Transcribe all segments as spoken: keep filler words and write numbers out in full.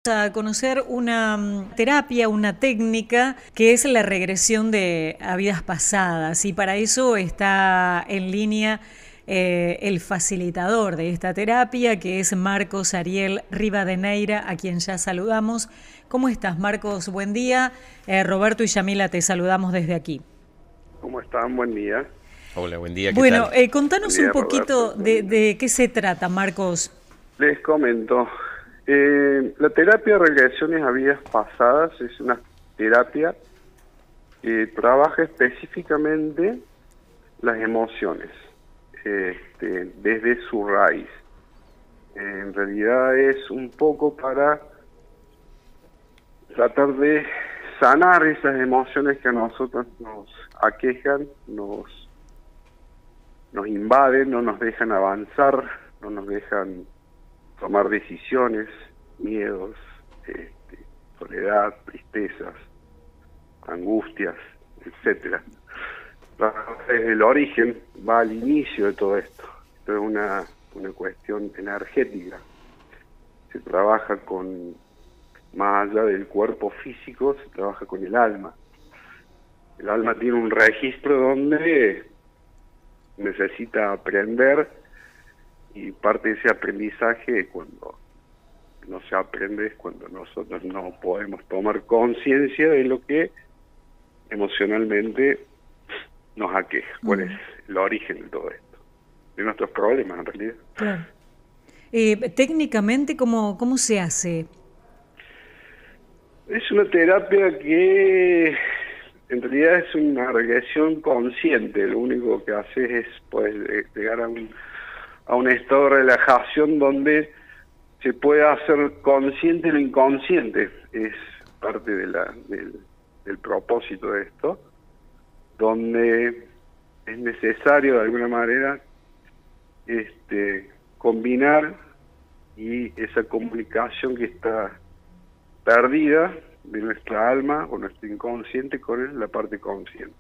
A conocer una mm, terapia, una técnica que es la regresión de a vidas pasadas, y para eso está en línea eh, el facilitador de esta terapia, que es Marcos Ariel Rivadeneira, a quien ya saludamos. ¿Cómo estás, Marcos? Buen día. Eh, Roberto y Yamila te saludamos desde aquí. ¿Cómo están? Buen día. Hola, buen día, ¿qué Bueno, tal? eh, Buen contanos un día, Roberto. poquito de, de qué se trata, Marcos. Les comento. Eh, la terapia de regresiones a vidas pasadas es una terapia que trabaja específicamente las emociones, este, desde su raíz. Eh, en realidad es un poco para tratar de sanar esas emociones que a nosotros nos aquejan, nos, nos invaden, no nos dejan avanzar, no nos dejan tomar decisiones, miedos, este, soledad, tristezas, angustias, etcétera. Desde el origen va al inicio de todo esto. Esto es una, una cuestión energética. Se trabaja con, más allá del cuerpo físico, se trabaja con el alma. El alma tiene un registro donde necesita aprender, y parte de ese aprendizaje, cuando no se aprende, es cuando nosotros no podemos tomar conciencia de lo que emocionalmente nos aqueja. ¿Cuál Mm. es el origen de todo esto? De nuestros problemas, en realidad. Claro. Eh, técnicamente, ¿cómo, cómo se hace? Es una terapia que en realidad es una regresión consciente. Lo único que hace es pues, llegar a un a un estado de relajación donde se puede hacer consciente lo inconsciente. Es parte de la, del, del propósito de esto, donde es necesario de alguna manera este, combinar y esa comunicación que está perdida de nuestra alma o nuestro inconsciente con la parte consciente.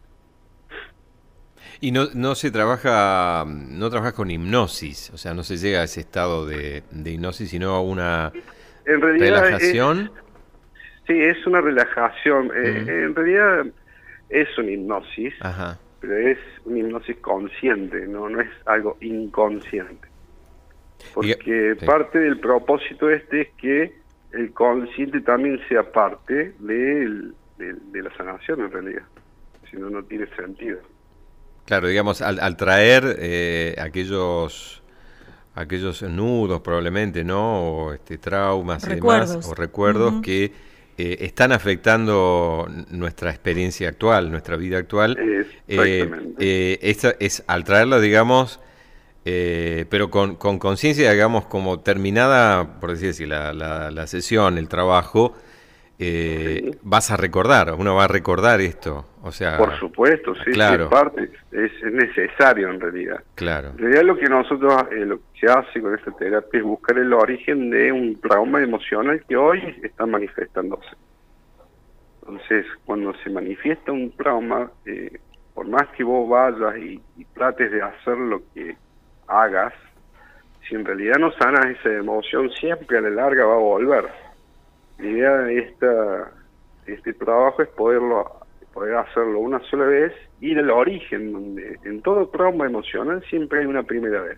Y no, no se trabaja, no trabajas con hipnosis, o sea, no se llega a ese estado de, de hipnosis, sino a una En realidad relajación. Es, sí, es una relajación. Mm. Eh, en realidad es una hipnosis, Ajá. pero es una hipnosis consciente, no, no es algo inconsciente. Porque sí. parte del propósito este es que el consciente también sea parte del, de, de la sanación, en realidad. Si no, no tiene sentido. Claro, digamos, al, al traer eh, aquellos aquellos nudos probablemente, ¿no? O este, traumas Recuerdos. y demás, o recuerdos Uh-huh. que eh, están afectando nuestra experiencia actual, nuestra vida actual. Exactamente. Eh, eh, esta es, al traerlo, digamos, eh, pero con con conciencia, digamos, como terminada, por decir así, la, la, la sesión, el trabajo, eh, Sí. vas a recordar, uno va a recordar esto, o sea... Por supuesto, sí, claro. sí, es parte, es, es necesario en realidad. Claro. En realidad lo que nosotros, eh, lo que se hace con esta terapia es buscar el origen de un trauma emocional que hoy está manifestándose. Entonces, cuando se manifiesta un trauma, eh, por más que vos vayas y, y trates de hacer lo que hagas, si en realidad no sanas esa emoción, siempre a la larga va a volver. La idea de esta, este trabajo es poderlo, poder hacerlo una sola vez, ir al origen, donde en todo trauma emocional siempre hay una primera vez.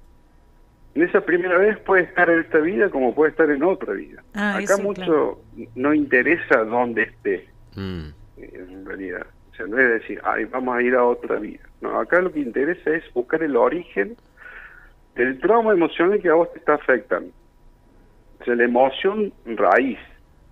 En esa primera vez puede estar en esta vida como puede estar en otra vida. Ah, Acá eso, mucho claro. no interesa dónde esté, Mm. en realidad. O sea, no es decir, ay, vamos a ir a otra vida. No, acá lo que interesa es buscar el origen del trauma emocional que a vos te está afectando. O sea, la emoción raíz,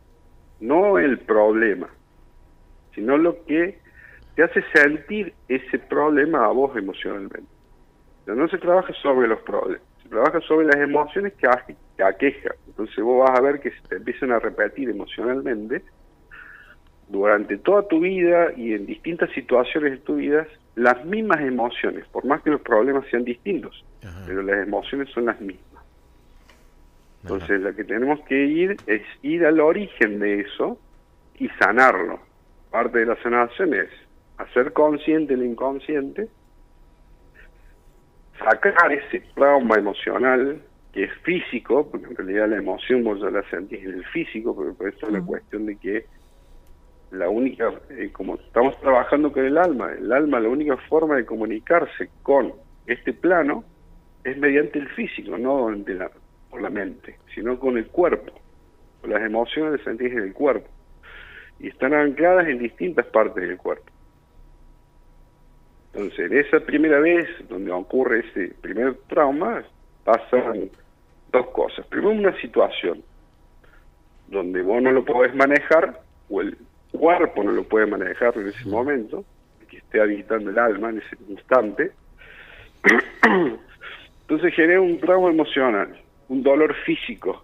no el problema, sino lo que te hace sentir ese problema a vos emocionalmente. O sea, no se trabaja sobre los problemas, se trabaja sobre las emociones que, aje, que aquejan. Entonces vos vas a ver que se te empiezan a repetir emocionalmente durante toda tu vida y en distintas situaciones de tu vida las mismas emociones, por más que los problemas sean distintos. Ajá. Pero las emociones son las mismas. Entonces, la que tenemos que ir es ir al origen de eso y sanarlo. Parte de la sanación es hacer consciente el inconsciente, sacar ese trauma emocional que es físico, porque en realidad la emoción vos ya la sentís en el físico, pero por eso es la cuestión de que la única, eh, como estamos trabajando con el alma, el alma, la única forma de comunicarse con este plano es mediante el físico, no de la, por la mente, sino con el cuerpo. Las emociones las sentís en el cuerpo y están ancladas en distintas partes del cuerpo. Entonces, en esa primera vez donde ocurre ese primer trauma, pasan dos cosas. Primero, una situación donde vos no lo podés manejar, o el cuerpo no lo puede manejar en ese momento, que esté habitando el alma en ese instante. Entonces genera un trauma emocional, un dolor físico,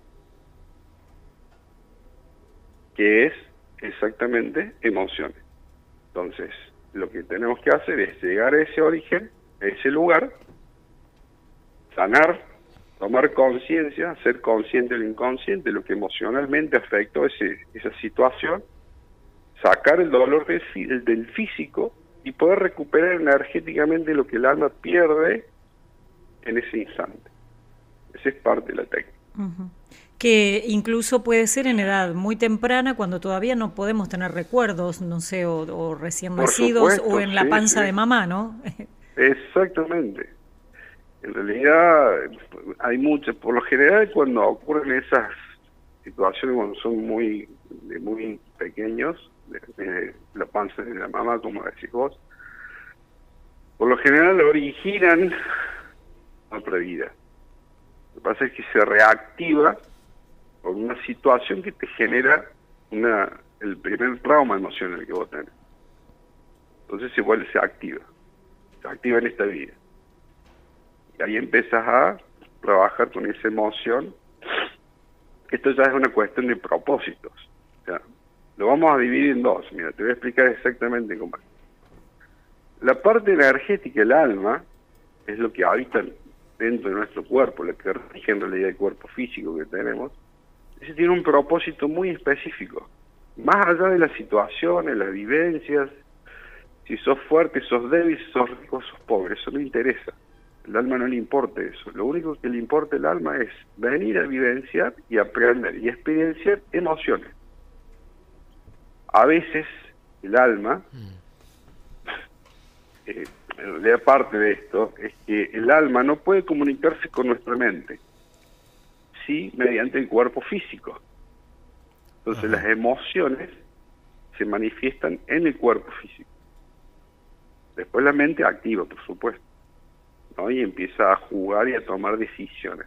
que es exactamente emociones. Entonces, lo que tenemos que hacer es llegar a ese origen, a ese lugar, sanar, tomar conciencia, ser consciente del inconsciente, lo que emocionalmente afectó ese, esa situación, sacar el dolor del, del físico y poder recuperar energéticamente lo que el alma pierde en ese instante. Esa es parte de la técnica. Uh-huh. Que incluso puede ser en edad muy temprana, cuando todavía no podemos tener recuerdos, no sé, o, o recién Por nacidos, supuesto, o en la sí, panza sí. de mamá, ¿no? Exactamente. En realidad hay muchas, por lo general cuando ocurren esas situaciones, cuando son muy, de muy pequeños, de, de la panza de la mamá, como decís vos, por lo general originan otra vida. Lo que pasa es que se reactiva por una situación que te genera una el primer trauma emocional que vos tenés. Entonces se vuelve, se activa. Se activa en esta vida. Y ahí empiezas a trabajar con esa emoción. Esto ya es una cuestión de propósitos. O sea, lo vamos a dividir en dos. Mira, te voy a explicar exactamente cómo es. La parte energética, el alma, es lo que habita dentro de nuestro cuerpo, la que rige en realidad el cuerpo físico que tenemos. Ese tiene un propósito muy específico. Más allá de las situaciones, las vivencias, si sos fuerte, sos débil, sos rico, sos pobre, eso no interesa. El alma no le importa eso. Lo único que le importa al alma es venir a vivenciar y aprender y experienciar emociones. A veces el alma, eh, en realidad parte de esto, es que el alma no puede comunicarse con nuestra mente, sí mediante el cuerpo físico. Entonces Ajá. las emociones se manifiestan en el cuerpo físico. Después la mente activa, por supuesto, ¿no? Y empieza a jugar y a tomar decisiones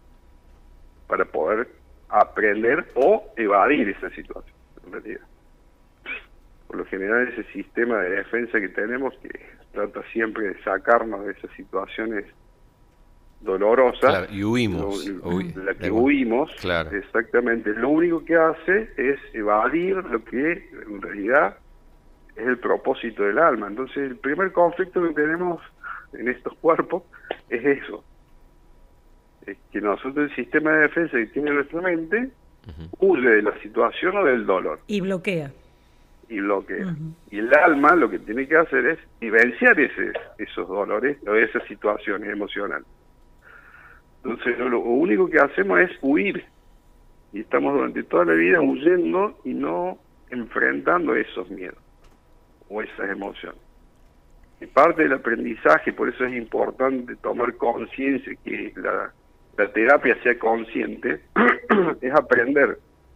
para poder aprender o evadir esa situación, en realidad. Por lo general ese sistema de defensa que tenemos, que trata siempre de sacarnos de esas situaciones dolorosas, claro, y huimos, lo, Huy, la que huimos, claro. exactamente, lo único que hace es evadir lo que en realidad es el propósito del alma. Entonces el primer conflicto que tenemos en estos cuerpos es eso, es que nosotros el sistema de defensa que tiene nuestra mente uh-huh. huye de la situación o del dolor y bloquea y bloquea uh-huh. y el alma lo que tiene que hacer es vivenciar ese, esos dolores o esas situaciones emocionales. Entonces lo, lo único que hacemos es huir y estamos durante toda la vida huyendo y no enfrentando esos miedos o esas emociones. Y parte del aprendizaje, por eso es importante tomar conciencia, que la, la terapia sea consciente, es aprender.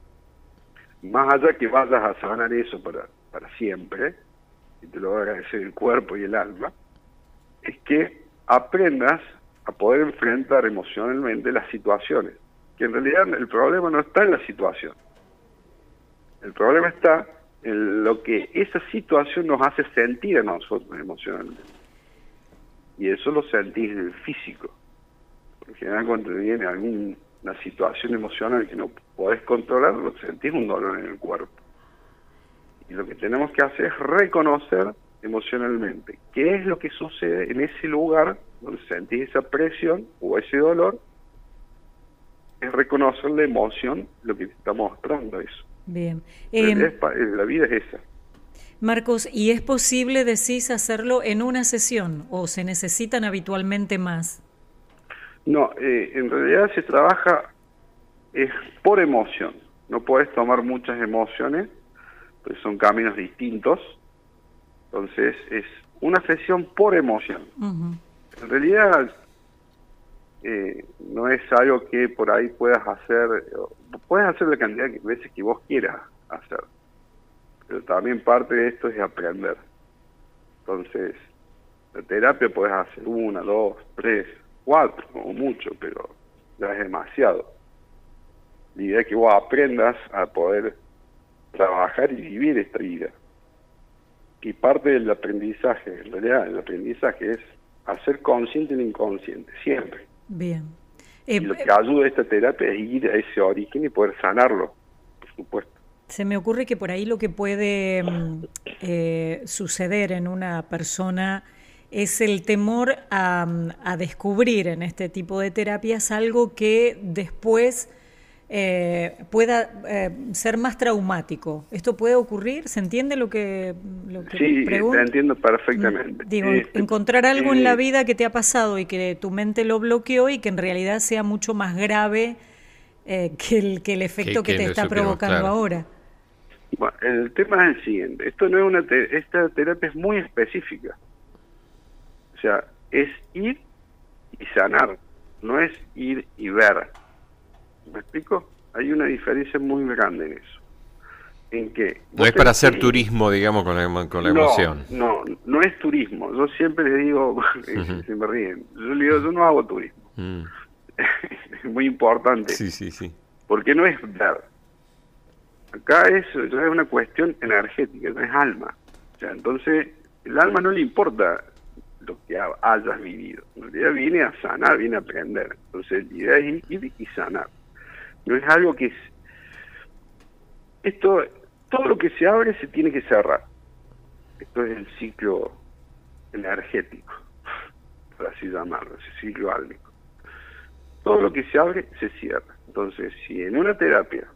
Más allá que vayas a sanar eso para, para siempre, y te lo va a agradecer el cuerpo y el alma, es que aprendas a poder enfrentar emocionalmente las situaciones. Que en realidad el problema no está en la situación. El problema está en lo que esa situación nos hace sentir a nosotros emocionalmente. Y eso lo sentís en el físico. Por lo general, cuando te viene alguna situación emocional que no podés controlar, lo sentís un dolor en el cuerpo. Y lo que tenemos que hacer es reconocer emocionalmente qué es lo que sucede en ese lugar donde sentís esa presión o ese dolor. Es reconocer la emoción, lo que te está mostrando eso. Bien. Eh, Eh, es, la vida es esa. Marcos, ¿y es posible, decís, hacerlo en una sesión o se necesitan habitualmente más? No, eh, en realidad se trabaja es por emoción. No puedes tomar muchas emociones, pues son caminos distintos. Entonces es una sesión por emoción. Uh-huh. En realidad eh, no es algo que por ahí puedas hacer, puedes hacer la cantidad de veces que vos quieras hacer, pero también parte de esto es aprender. Entonces la terapia puedes hacer una, dos, tres, cuatro o mucho, pero ya es demasiado. La idea es que vos aprendas a poder trabajar y vivir esta vida. Y parte del aprendizaje, en realidad el aprendizaje es hacer consciente el inconsciente, siempre. Bien. Eh, y lo que ayuda a esta terapia es ir a ese origen y poder sanarlo, por supuesto. Se me ocurre que por ahí lo que puede eh, suceder en una persona es el temor a, a descubrir en este tipo de terapias algo que después eh, pueda eh, ser más traumático. ¿Esto puede ocurrir? ¿Se entiende lo que, lo que sí, pregunto? te entiendo perfectamente. Digo, eh, encontrar algo eh, en la vida que te ha pasado y que tu mente lo bloqueó y que en realidad sea mucho más grave eh, que, el, que el efecto que, que, que te está provocando claro. ahora. Bueno, el tema es el siguiente. Esto no es una te esta terapia es muy específica. O sea, es ir y sanar, no es ir y ver. ¿Me explico? Hay una diferencia muy grande en eso. En que no es para hacer que... turismo, digamos, con la, con la no, emoción. No, no es turismo. Yo siempre les digo, uh-huh. se me ríen, yo le digo, yo no hago turismo. Uh-huh. Es muy importante. Sí, sí, sí. Porque no es ver. Acá es, es una cuestión energética, no es alma. O sea, entonces, el alma no le importa lo que hayas vivido. En realidad viene a sanar, viene a aprender. Entonces, la idea es ir y sanar. No es algo que es... Esto, todo lo que se abre se tiene que cerrar. Esto es el ciclo energético, por así llamarlo, ese ciclo álmico. Todo lo que se abre se cierra. Entonces, si en una terapia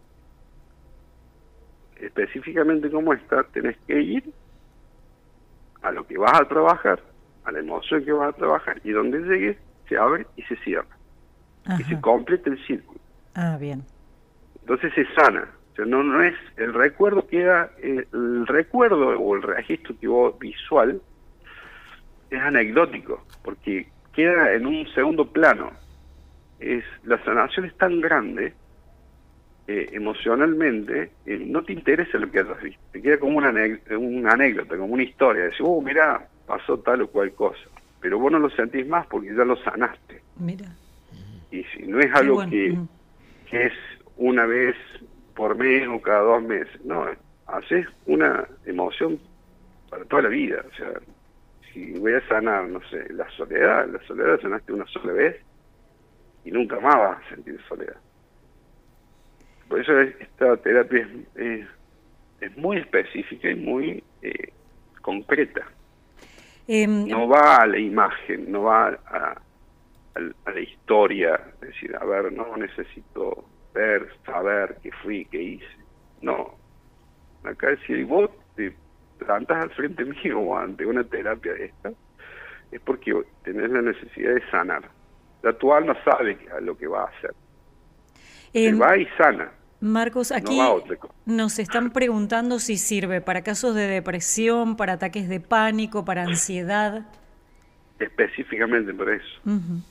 específicamente como esta, tenés que ir a lo que vas a trabajar, a la emoción que vas a trabajar, y donde llegues, se abre y se cierra. Ajá. Y se completa el círculo. Ah, bien. Entonces se sana. O sea, no, no es, el recuerdo queda, el, el recuerdo o el registro que vos visual es anecdótico, porque queda en un segundo plano. Es, la sanación es tan grande, Eh, emocionalmente, eh, no te interesa lo que hayas visto, te queda como una, una anécdota, como una historia, decís, oh, mira, pasó tal o cual cosa, pero vos no lo sentís más porque ya lo sanaste. Mira. Y si no es algo bueno. que, que es una vez por mes o cada dos meses, no, haces una emoción para toda la vida. O sea, si voy a sanar, no sé, la soledad, la soledad sanaste una sola vez y nunca más vas a sentir soledad. Por eso esta terapia es, es, es muy específica y muy eh, concreta. Eh, no va a la imagen, no va a, a, a la historia, es decir, a ver, no necesito ver, saber qué fui, qué hice. No. Acá si vos te plantas al frente mío o ante una terapia de esta, es porque tenés la necesidad de sanar. La tu alma sabe a lo que va a hacer. Eh, se va y sana. Marcos, aquí no nos están preguntando si sirve para casos de depresión, para ataques de pánico, para ansiedad. Específicamente por eso. Uh-huh.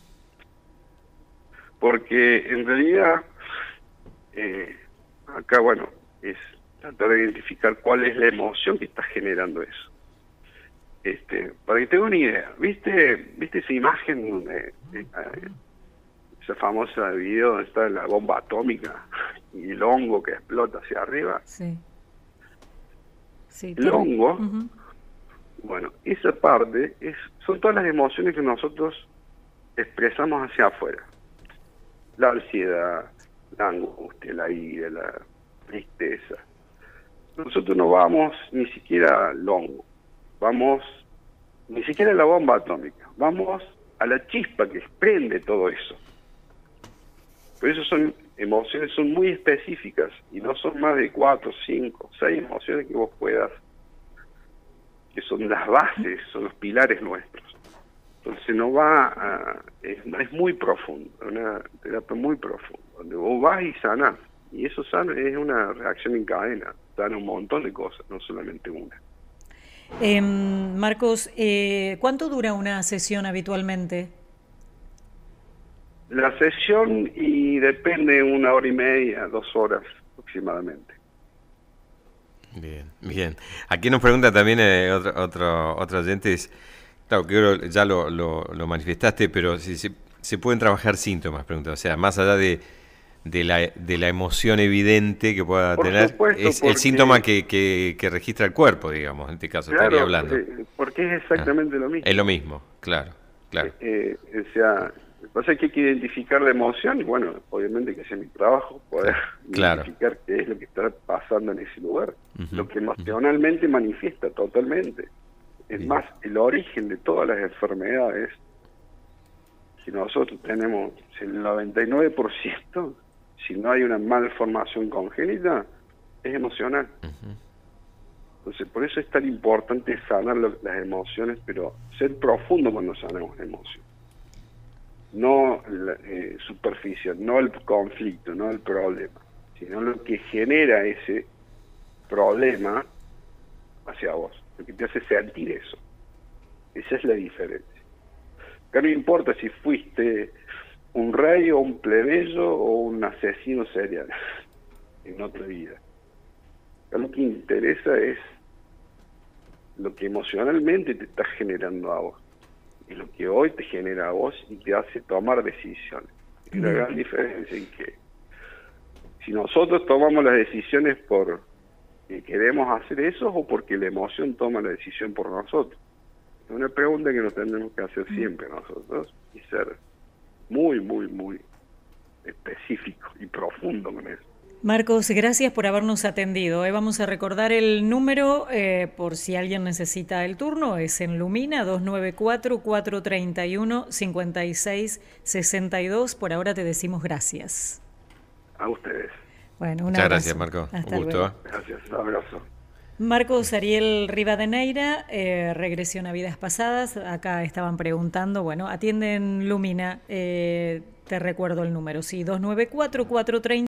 Porque en realidad, eh, acá, bueno, es tratar de identificar cuál es la emoción que está generando eso. Este, para que tenga una idea, ¿viste viste esa imagen de, de, de esa famosa video donde está la bomba atómica y el hongo que explota hacia arriba? Sí. Sí, el hongo, uh-huh. Bueno, esa parte es son todas las emociones que nosotros expresamos hacia afuera. La ansiedad, la angustia, la ira, la tristeza. Nosotros no vamos ni siquiera al hongo, vamos ni siquiera a la bomba atómica, vamos a la chispa que prende todo eso. Por eso son emociones, son muy específicas y no son más de cuatro, cinco, seis emociones que vos puedas, que son las bases, son los pilares nuestros. Entonces no va a, es, es muy profundo, una terapia muy profunda, donde vos vas y sanás, y eso sana es una reacción en cadena, sana un montón de cosas, no solamente una. Eh, Marcos, eh, ¿cuánto dura una sesión habitualmente? La sesión y depende una hora y media, dos horas aproximadamente. Bien, bien. Aquí nos pregunta también eh, otro, otro, otro oyente, es, claro, que ya lo, lo, lo manifestaste, pero si se, se pueden trabajar síntomas, pregunta, o sea, más allá de, de, la, de la emoción evidente que pueda Por tener, supuesto, es porque, el síntoma que, que, que registra el cuerpo, digamos, en este caso, claro, estaría hablando. Eh, porque es exactamente ah, lo mismo. Es lo mismo, claro, claro. Eh, eh, o sea, lo que pasa es que hay que identificar la emoción y bueno, obviamente que ese es mi trabajo, poder claro. identificar qué es lo que está pasando en ese lugar. Uh-huh, lo que emocionalmente uh-huh. manifiesta totalmente. Es Bien. Más, el origen de todas las enfermedades, si nosotros tenemos el noventa y nueve por ciento, si no hay una malformación congénita, es emocional. Uh-huh. Entonces, por eso es tan importante sanar lo, las emociones, pero ser profundo cuando sanamos emociones. No la, eh, superficial, no el conflicto, no el problema, sino lo que genera ese problema hacia vos, lo que te hace sentir eso. Esa es la diferencia. Acá no importa si fuiste un rey o un plebeyo o un asesino serial en otra vida. Acá lo que interesa es lo que emocionalmente te está generando a vos. Y lo que hoy te genera a vos y te hace tomar decisiones. Y la gran diferencia es que si nosotros tomamos las decisiones por que queremos hacer eso o porque la emoción toma la decisión por nosotros. Es una pregunta que nos tendremos que hacer siempre nosotros y ser muy, muy, muy específico y profundo con eso. Marcos, gracias por habernos atendido. Eh, vamos a recordar el número eh, por si alguien necesita el turno. Es en Lumina, dos nueve cuatro, cuatro tres uno, cinco seis seis dos. Por ahora te decimos gracias. A ustedes. Bueno, un Muchas abrazo. Gracias, Marco. Hasta un gusto. Luego. Gracias, un abrazo. Marcos Ariel Rivadeneira, eh, regresión a vidas pasadas. Acá estaban preguntando, bueno, atienden Lumina. Eh, te recuerdo el número, sí, dos nueve cuatro, cuatro tres